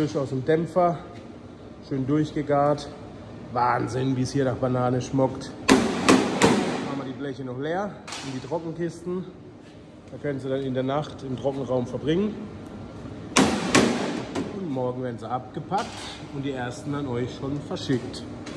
frisch aus dem Dämpfer, schön durchgegart. Wahnsinn, wie es hier nach Banane schmeckt. Machen wir die Bleche noch leer in die Trockenkisten. Da können Sie dann in der Nacht im Trockenraum verbringen. Und morgen werden sie abgepackt und die ersten an euch schon verschickt.